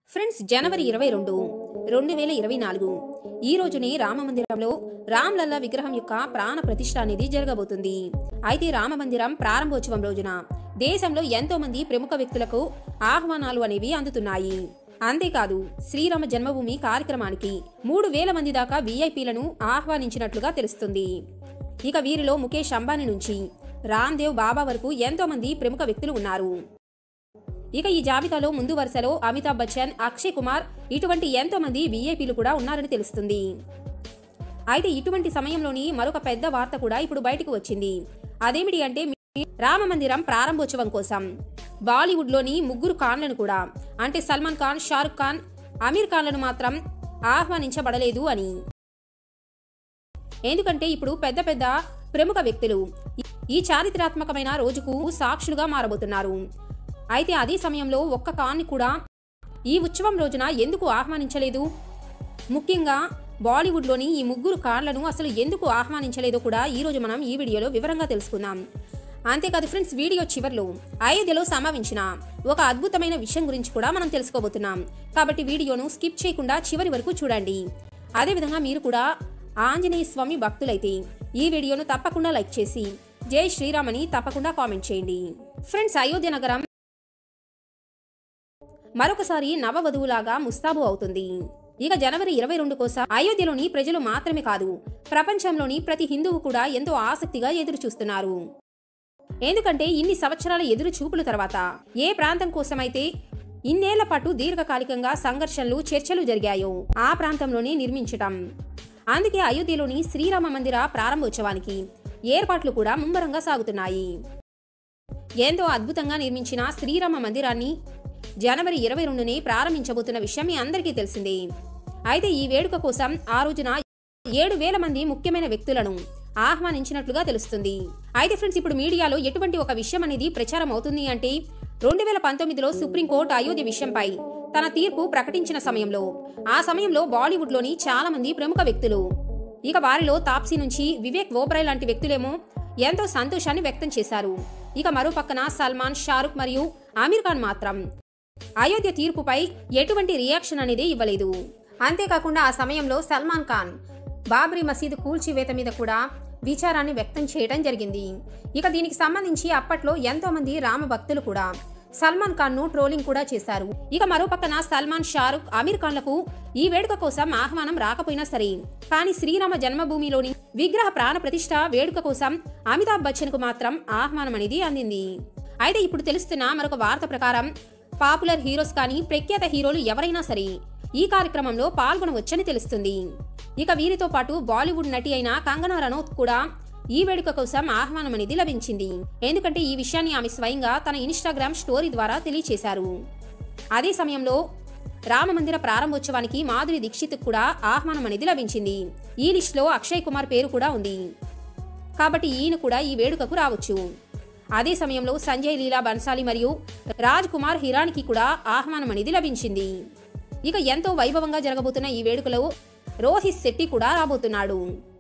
Friends, జనవరి 22, 2024 ఈ రోజుని రామమందిరంలో రామ్లల్లా విగ్రహం యొక్క ప్రాణ ప్రతిష్ఠ అనేది జరగబోతుంది. అయితే రామమందిరం ప్రారంభోత్సవం రోజున దేశంలో ఎంతో మంది ప్రముఖ వ్యక్తులకు ఆహ్వానాలు అనేవి అందుతున్నాయి. అంతేకాదు, శ్రీరామ జన్మభూమి కార్యక్రమానికి 3,000 మంది దాకా వీఐపీలను ఆహ్వానించినట్లుగా తెలుస్తుంది. ఇక వీరిలో ముఖేష్ అంబానీ నుంచి రామ్దేవ్ బాబా వరకు ఎంతో మంది ప్రముఖ వ్యక్తులు ఉన్నారు. ఇక ఈ జాబితాలో ముందు వరుసలో అమితాబ్ బచ్చన్, అక్షయ్ కుమార్ ఇటువంటి ఎంతో మంది వీఐపీలు కూడా ఉన్నారని తెలుస్తుంది. అయితే ఇటువంటి సమయంలోని మరొక పెద్ద వార్త కూడా ఇప్పుడు బయటకు వచ్చింది. అదేమిటి అంటే, రామమందిరం ప్రారంభోత్సవం కోసం బాలీవుడ్ లోని 3 ఖాన్లను కూడా, అంటే సల్మాన్ ఖాన్, షారుఖ్ ఖాన్, అమీర్ ఖాన్లను మాత్రం ఆహ్వానించబడలేదు అని. ఎందుకంటే ఇప్పుడు పెద్ద పెద్ద ప్రముఖ వ్యక్తులు ఈ చారిత్రాత్మకమైన రోజుకు సాక్షులుగా మారబోతున్నారు. అయితే అదే సమయంలో ఒక్క ఖాన్ని కూడా ఈ ఉత్సవం రోజున ఎందుకు ఆహ్వానించలేదు? ముఖ్యంగా బాలీవుడ్లోని ఈ 3 ఖాన్లను అసలు ఎందుకు ఆహ్వానించలేదో కూడా ఈ రోజు మనం ఈ వీడియోలో వివరంగా తెలుసుకుందాం. అంతేకాదు ఫ్రెండ్స్, వీడియో చివర్లో అయోధ్యలో సంభవించిన ఒక అద్భుతమైన విషయం గురించి కూడా మనం తెలుసుకోబోతున్నాం. కాబట్టి వీడియోను స్కిప్ చేయకుండా చివరి వరకు చూడండి. అదేవిధంగా మీరు కూడా ఆంజనేయ స్వామి భక్తులైతే ఈ వీడియోను తప్పకుండా లైక్ చేసి జై శ్రీరామ్ అని తప్పకుండా కామెంట్ చేయండి. ఫ్రెండ్స్, అయోధ్య నగరం మరొకసారి నవవధువులాగా ముస్తాబు అవుతుంది. ఇక జనవరి 22 కోసం అయోధ్యలోని ప్రజలు మాత్రమే కాదు, ప్రపంచంలోని ప్రతి హిందువు కూడా ఎంతో ఆసక్తిగా ఎదురు చూస్తున్నారు. ఎందుకంటే ఇన్ని సంవత్సరాల ఎదురు చూపుల తర్వాత ఏ ప్రాంతం కోసమైతే ఇన్నేళ్ల పాటు దీర్ఘకాలికంగా సంఘర్షణలు, చర్చలు జరిగాయో ఆ ప్రాంతంలోనే నిర్మించటం. అందుకే అయోధ్యలోని శ్రీరామ మందిర ప్రారంభోత్సవానికి ఏర్పాట్లు కూడా ముమ్మరంగా సాగుతున్నాయి. ఎంతో అద్భుతంగా నిర్మించిన శ్రీరామ మందిరాన్ని జనవరి 22నే ప్రారంభించబోతున్న విషయం మీ అందరికీ తెలిసిందే. అయితే ఈ వేడుక కోసం ఆ రోజున 7,000 మంది ముఖ్యమైన వ్యక్తులను ఆహ్వానించినట్లుగా తెలుస్తుంది. అయితే ఫ్రెండ్స్, ఇప్పుడు మీడియాలో ఎటువంటి ఒక విషయం అనేది ప్రచారం అవుతుంది అంటే, 2019లో సుప్రీంకోర్టు అయోధ్య విషయంపై తన తీర్పు ప్రకటించిన సమయంలో ఆ సమయంలో బాలీవుడ్లోని చాలా మంది ప్రముఖ వ్యక్తులు, ఇక వారిలో తాప్సీ నుంచి వివేక్ ఓబ్రాయ్ లాంటి వ్యక్తులేమో ఎంతో సంతోషాన్ని వ్యక్తం చేశారు. ఇక మరో పక్కన సల్మాన్, షారుఖ్ మరియు అమీర్ ఖాన్ మాత్రం అయోధ్య తీర్పుపై ఎటువంటి రియాక్షన్ అనేది ఇవ్వలేదు. అంతేకాకుండా ఆ సమయంలో సల్మాన్ ఖాన్ బాబ్రీ మసీదు కూల్చివేత మీద కూడా విచారాన్ని వ్యక్తం చేయడం జరిగింది. ఇక దీనికి సంబంధించి అప్పట్లో ఎంతో మంది రామ భక్తులు కూడా సల్మాన్ ఖాన్ ను ట్రోలింగ్ కూడా చేశారు. ఇక మరో పక్కన సల్మాన్, షారుఖ్, అమీర్ ఖాన్లకు ఈ వేడుక కోసం ఆహ్వానం రాకపోయినా సరే, కానీ శ్రీరామ జన్మభూమిలోని విగ్రహ ప్రాణ ప్రతిష్ఠ వేడుక కోసం అమితాబ్ బచ్చన్ కు మాత్రం ఆహ్వానం అనేది అందింది. అయితే ఇప్పుడు తెలుస్తున్న మరొక వార్త ప్రకారం పాపులర్ హీరోస్ కానీ ప్రఖ్యాత హీరోలు ఎవరైనా సరే ఈ కార్యక్రమంలో పాల్గొనవచ్చని తెలుస్తుంది. ఇక వీరితో పాటు బాలీవుడ్ నటి అయిన కంగనా రనౌత్ కూడా ఈ వేడుక కోసం ఆహ్వానం అనేది లభించింది. ఎందుకంటే ఈ విషయాన్ని ఆమె స్వయంగా తన ఇన్స్టాగ్రామ్ స్టోరీ ద్వారా తెలియచేశారు. అదే సమయంలో రామమందిర ప్రారంభోత్సవానికి మాధురి దీక్షిత్ కూడా ఆహ్వానం అనేది లభించింది. ఈ లిస్ట్ లో అక్షయ్ కుమార్ పేరు కూడా ఉంది. కాబట్టి ఈయన కూడా ఈ వేడుకకు రావచ్చు. అదే సమయంలో సంజయ్ లీలా బన్సాలి మరియు రాజ్ కుమార్ హిరానికి కూడా ఆహ్వానం అనేది లభించింది. ఇక ఎంతో వైభవంగా జరగబోతున్న ఈ వేడుకలో రోహిత్ శెట్టి కూడా రాబోతున్నాడు.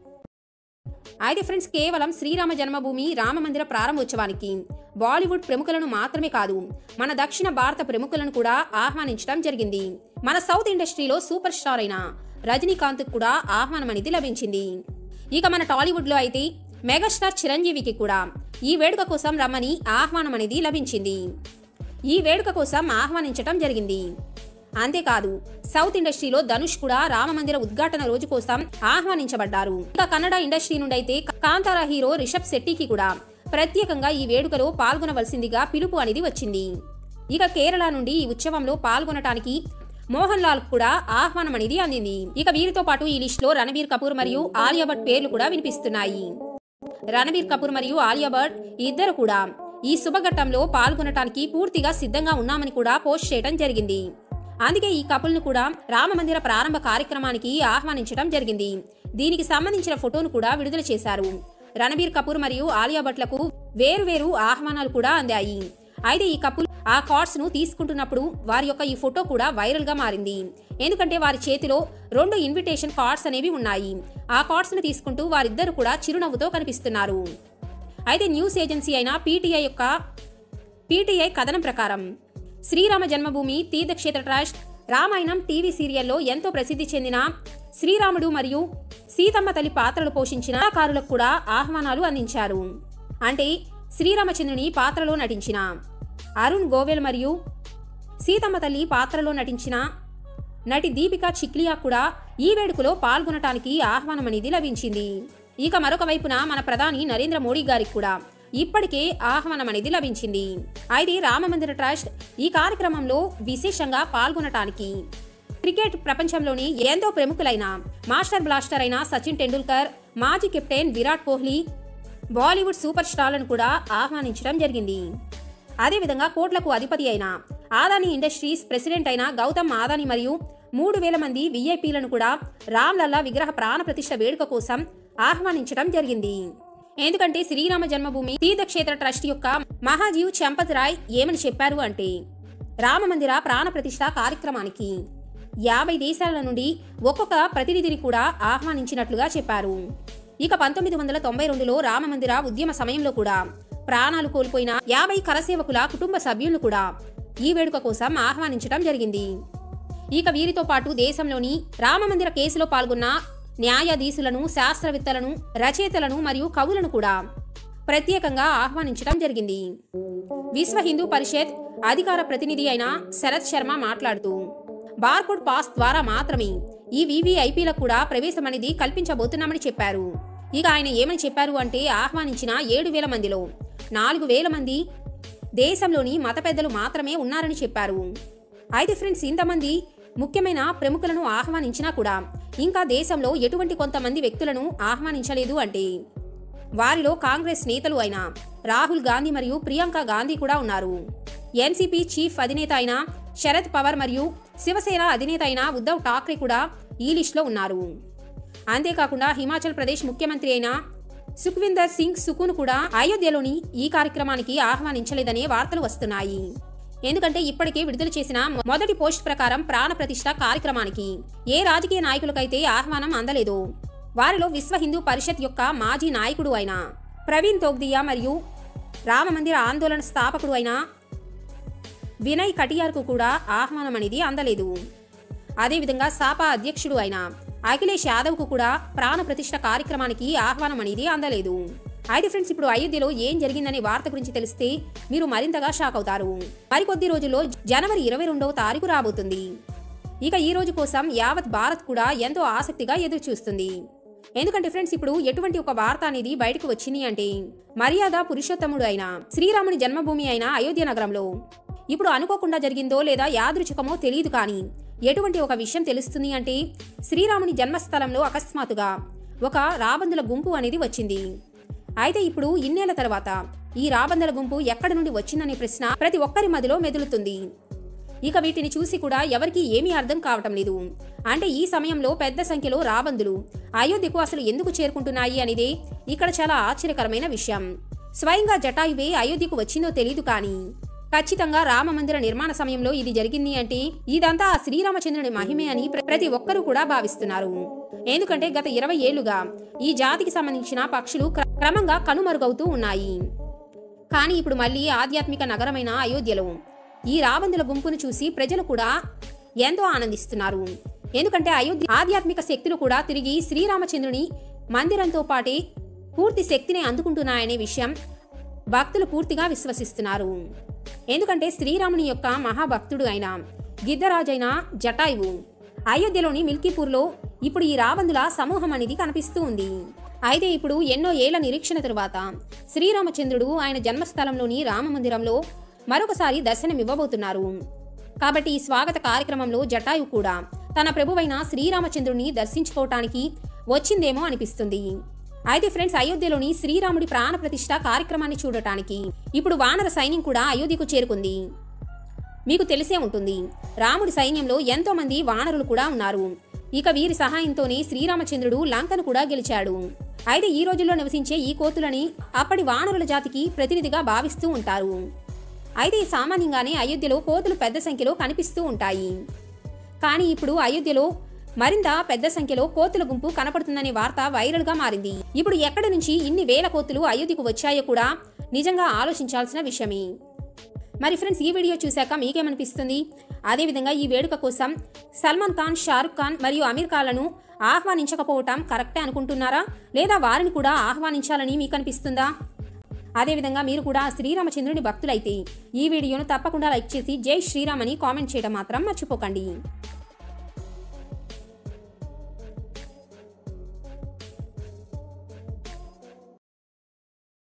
అయితే ఫ్రెండ్స్, కేవలం శ్రీరామ జన్మభూమి రామమందిర ప్రారంభోత్సవానికి బాలీవుడ్ ప్రముఖులను మాత్రమే కాదు, మన దక్షిణ భారత ప్రముఖులను కూడా ఆహ్వానించడం జరిగింది. మన సౌత్ ఇండస్ట్రీలో సూపర్ స్టార్ అయిన రజనీకాంత్ కూడా ఆహ్వానం అనేది లభించింది. ఇక మన టాలీవుడ్ లో అయితే మెగాస్టార్ చిరంజీవికి కూడా ఈ వేడుక కోసం రమ్మని ఆహ్వానం అనేది లభించింది. ఈ వేడుక కోసం ఆహ్వానించటం జరిగింది. అంతేకాదు, సౌత్ ఇండస్ట్రీలో ధనుష్ కూడా రామమందిర ఉద్ఘాటన రోజు కోసం ఆహ్వానించబడ్డారు. ఇక కన్నడ ఇండస్ట్రీ నుండి అయితే కాంతారా హీరో రిషబ్ శెట్టికి కూడా ప్రత్యేకంగా ఈ వేడుకలో పాల్గొనవలసిందిగా పిలుపు అనేది వచ్చింది. ఇక కేరళ నుండి ఈ ఉత్సవంలో పాల్గొనటానికి మోహన్ లాల్ కూడా ఆహ్వానం అనేది అందింది. ఇక వీరితో పాటు ఈ లిస్ట్ లో రణబీర్ కపూర్ మరియు ఆలియా భట్ పేర్లు కూడా వినిపిస్తున్నాయి. రణబీర్ కపూర్ మరియు ఆలియా భట్ ఇద్దరు కూడా ఈ శుభఘట్టంలో పాల్గొనటానికి పూర్తిగా సిద్ధంగా ఉన్నామని కూడా పోస్ట్ చేయడం జరిగింది. అందుకే ఈ కపుల్ ను కూడా రామమందిర ప్రారంభ కార్యక్రమానికి ఆహ్వానించడం జరిగింది. దీనికి సంబంధించిన ఫోటోను కూడా విడుదల చేశారు. రణబీర్ కపూర్ మరియు ఆలియా భట్లకు వేరువేరు ఆహ్వానాలు కూడా అందాయి. అయితే ఈ కపుల్ ఆ కార్డ్స్ ను తీసుకుంటున్నప్పుడు వారి యొక్క ఈ ఫోటో కూడా వైరల్ గా మారింది. ఎందుకంటే వారి చేతిలో 2 ఇన్విటేషన్ కార్డ్స్ అనేవి ఉన్నాయి. ఆ కార్డ్స్ ను తీసుకుంటూ వారిద్దరు కూడా చిరునవ్వుతో కనిపిస్తున్నారు. అయితే న్యూస్ ఏజెన్సీ అయిన పీటీఐ కథనం ప్రకారం శ్రీరామ జన్మభూమి తీర్థక్షేత్ర ట్రస్ట్ రామాయణం టీవీ సీరియల్లో ఎంతో ప్రసిద్ధి చెందిన శ్రీరాముడు మరియు సీతమ్మ తల్లి పాత్రలు పోషించిన కళాకారులకు కూడా ఆహ్వానాలు అందించారు. అంటే శ్రీరామచంద్రుని పాత్రలో నటించిన అరుణ్ గోవెల్ మరియు సీతమ్మ తల్లి పాత్రలో నటించిన నటి దీపికా చిక్లియా కూడా ఈ వేడుకలో పాల్గొనటానికి ఆహ్వానం అనేది లభించింది. ఇక మరొక వైపున మన ప్రధాని నరేంద్ర మోడీ గారికి కూడా ఇప్పటికే ఆహ్వానం అనేది లభించింది. అయితే రామమందిర ట్రస్ట్ ఈ కార్యక్రమంలో విశేషంగా పాల్గొనటానికి క్రికెట్ ప్రపంచంలోని ఎంతో ప్రముఖులైన మాస్టర్ బ్లాస్టర్ అయిన సచిన్ టెండూల్కర్, మాజీ కెప్టెన్ విరాట్ కోహ్లీ, బాలీవుడ్ సూపర్ స్టార్లను కూడా ఆహ్వానించడం జరిగింది. అదేవిధంగా కోట్లకు అధిపతి అయిన ఆదాని ఇండస్ట్రీస్ ప్రెసిడెంట్ అయిన గౌతమ్ అదానీ మరియు 3,000 మంది విఐపీలను కూడా రామ్లల్లా విగ్రహ ప్రాణ ప్రతిష్ఠ వేడుక కోసం ఆహ్వానించడం జరిగింది. ఎందుకంటే శ్రీరామ జన్మభూమి తీర్థక్షేత్ర ట్రస్ట్ యొక్క మహాజీవ్ చంపత్ రాయ్ ఏమని చెప్పారు అంటే, రామమందిర ప్రాణ ప్రతిష్ఠ కార్యక్రమానికి 50 దేశాల నుండి ఒక్కొక్క ప్రతినిధిని కూడా ఆహ్వానించినట్లుగా చెప్పారు. ఇక 1992లో రామమందిర ఉద్యమ సమయంలో కూడా ప్రాణాలు కోల్పోయిన 50 కరసేవకుల కుటుంబ సభ్యులను కూడా ఈ వేడుక కోసం ఆహ్వానించడం జరిగింది. ఇక వీరితో పాటు దేశంలోని రామమందిర కేసులో పాల్గొన్న న్యాయాధీశులను, శాస్త్రవేత్తలను, రచయితలను మరియు కవులను కూడా ప్రత్యేకంగా ఆహ్వానించడం జరిగింది. విశ్వ హిందూ పరిషత్ అధికార ప్రతినిధి అయిన శరత్ శర్మ మాట్లాడుతూ, బార్కోడ్ పాస్ ద్వారా మాత్రమే ఈ వివిఐపీలకు కూడా ప్రవేశం అనేది కల్పించబోతున్నామని చెప్పారు. ఇక ఆయన ఏమని చెప్పారు అంటే, ఆహ్వానించిన 7,000 మందిలో 4,000 మంది దేశంలోని మత పెద్దలు మాత్రమే ఉన్నారని చెప్పారు. అయితే ఫ్రెండ్స్, ఇంతమంది ముఖ్యమైన ప్రముఖులను ఆహ్వానించినా కూడా ఇంకా దేశంలో ఎటువంటి కొంతమంది వ్యక్తులను ఆహ్వానించలేదు అంటే, వారిలో కాంగ్రెస్ నేతలు అయిన రాహుల్ గాంధీ మరియు ప్రియాంక గాంధీ కూడా ఉన్నారు. ఎన్సీపీ చీఫ్ అధినేత అయిన శరద్ పవార్ మరియు శివసేన అధినేత అయిన ఉద్ధవ్ ఠాక్రే కూడా ఈ లిస్టులో ఉన్నారు. అంతేకాకుండా హిమాచల్ ప్రదేశ్ ముఖ్యమంత్రి అయిన సుఖ్విందర్ సింగ్ సుఖును కూడా అయోధ్యలోని ఈ కార్యక్రమానికి ఆహ్వానించలేదనే వార్తలు వస్తున్నాయి. ఎందుకంటే ఇప్పటికే విడుదల చేసిన మొదటి పోస్ట్ ప్రకారం ప్రాణ ప్రతిష్ఠ కార్యక్రమానికి ఏ రాజకీయ నాయకులకైతే ఆహ్వానం అందలేదో వారిలో విశ్వ హిందూ పరిషత్ యొక్క మాజీ నాయకుడు అయిన ప్రవీణ్ తోగ్దియా మరియు రామమందిర ఆందోళన స్థాపకుడు అయిన వినయ్ కటియార్కు కూడా ఆహ్వానం అనేది అందలేదు. అదేవిధంగా సాపా అధ్యక్షుడు అయిన అఖిలేష్ యాదవ్కు కూడా ప్రాణ ప్రతిష్ఠ కార్యక్రమానికి ఆహ్వానం అనేది అందలేదు. అయితే ఫ్రెండ్స్, ఇప్పుడు అయోధ్యలో ఏం జరిగిందనే వార్త గురించి తెలిస్తే మీరు మరింతగా షాక్ అవుతారు. మరికొద్ది రోజుల్లో జనవరి 22వ తారీఖు రాబోతుంది. ఇక ఈ రోజు కోసం యావత్ భారత్ కూడా ఎంతో ఆసక్తిగా ఎదురు చూస్తుంది. ఎందుకంటే ఫ్రెండ్స్, ఇప్పుడు ఎటువంటి ఒక వార్త అనేది బయటకు వచ్చింది అంటే, మర్యాద పురుషోత్తముడు అయిన శ్రీరాముని జన్మభూమి అయిన అయోధ్య నగరంలో ఇప్పుడు అనుకోకుండా జరిగిందో లేదా యాదృచ్ఛికమో తెలియదు, కానీ ఎటువంటి ఒక విషయం తెలుస్తుంది అంటే, శ్రీరాముని జన్మస్థలంలో అకస్మాత్తుగా ఒక రాబందుల గుంపు అనేది వచ్చింది. అయితే ఇప్పుడు ఇన్నేళ్ల తర్వాత ఈ రాబందుల గుంపు ఎక్కడి నుండి వచ్చిందనే ప్రశ్న ప్రతి ఒక్కరి మదిలో మెదులుతుంది. ఇక వీటిని చూసి కూడా ఎవరికీ ఏమీ అర్థం కావటం లేదు. అంటే ఈ సమయంలో పెద్ద సంఖ్యలో రాబందులు అయోధ్యకు అసలు ఎందుకు చేరుకుంటున్నాయి అనేది ఇక్కడ చాలా ఆశ్చర్యకరమైన విషయం. స్వయంగా జటాయువే అయోధ్యకు వచ్చిందో తెలియదు, కానీ ఖచ్చితంగా రామమందిర నిర్మాణ సమయంలో ఇది జరిగింది అంటే ఇదంతా ఆ శ్రీరామచంద్రుని మహిమే అని ప్రతి ఒక్కరూ కూడా భావిస్తున్నారు. ఎందుకంటే గత 20 ఏళ్లుగా ఈ జాతికి సంబంధించిన పక్షులు క్రమంగా కనుమరుగవుతూ ఉన్నాయి. కానీ ఇప్పుడు మళ్ళీ ఆధ్యాత్మిక నగరమైన అయోధ్యలో ఈ రాబందుల గుంపును చూసి ప్రజలు కూడా ఎంతో ఆనందిస్తున్నారు. ఎందుకంటే అయోధ్య ఆధ్యాత్మిక శక్తులు కూడా తిరిగి శ్రీరామచంద్రుని మందిరంతో పాటే పూర్తి శక్తిని అందుకుంటున్నాయనే విషయం భక్తులు పూర్తిగా విశ్వసిస్తున్నారు. ఎందుకంటే శ్రీరాముని యొక్క మహాభక్తుడు అయిన గిద్దరాజైన జటాయువు అయోధ్యలోని మిల్కీపూర్లో ఇప్పుడు ఈ రాబందుల సమూహం అనేది కనిపిస్తూ ఉంది. అయితే ఇప్పుడు ఎన్నో ఏళ్ల నిరీక్షణ తరువాత శ్రీరామచంద్రుడు ఆయన జన్మస్థలంలోని రామమందిరంలో మరొకసారి దర్శనమివ్వబోతున్నారు. కాబట్టి ఈ స్వాగత కార్యక్రమంలో జటాయు కూడా తన ప్రభువైన శ్రీరామచంద్రుడిని దర్శించుకోవటానికి వచ్చిందేమో అనిపిస్తుంది. అయితే ఫ్రెండ్స్, అయోధ్యలోని శ్రీరాముడి ప్రాణ ప్రతిష్ఠ కార్యక్రమాన్ని చూడటానికి ఇప్పుడు వానర సైన్యం కూడా అయోధ్యకు చేరుకుంది. మీకు తెలిసే ఉంటుంది, రాముడి సైన్యంలో ఎంతో మంది వానరులు కూడా ఉన్నారు. ఇక వీరి సహాయంతోనే శ్రీరామచంద్రుడు లంకను కూడా గెలిచాడు. అయితే ఈ రోజుల్లో నివసించే ఈ కోతులని అప్పటి వానరుల జాతికి ప్రతినిధిగా భావిస్తూ ఉంటారు. అయితే సామాన్యంగానే అయోధ్యలో కోతులు పెద్ద సంఖ్యలో కనిపిస్తూ ఉంటాయి. కానీ ఇప్పుడు అయోధ్యలో మరింత పెద్ద సంఖ్యలో కోతుల గుంపు కనపడుతుందనే వార్త వైరల్ గా మారింది. ఇప్పుడు ఎక్కడి నుంచి ఇన్ని వేల కోతులు అయోధ్యకు వచ్చాయో కూడా నిజంగా ఆలోచించాల్సిన విషయమే. మరి ఫ్రెండ్స్, ఈ వీడియో చూశాక మీకేమనిపిస్తుంది? అదేవిధంగా ఈ వేడుక కోసం సల్మాన్ ఖాన్, షారుఖ్ ఖాన్ మరియు అమీర్ ఖాన్లను ఆహ్వానించకపోవటం కరెక్టే అనుకుంటున్నారా? లేదా వారిని కూడా ఆహ్వానించాలని మీకు అనిపిస్తుందా? అదేవిధంగా మీరు కూడా శ్రీరామచంద్రుని భక్తులైతే ఈ వీడియోను తప్పకుండా లైక్ చేసి జై శ్రీరామ్ అని కామెంట్ చేయడం మాత్రం మర్చిపోకండి.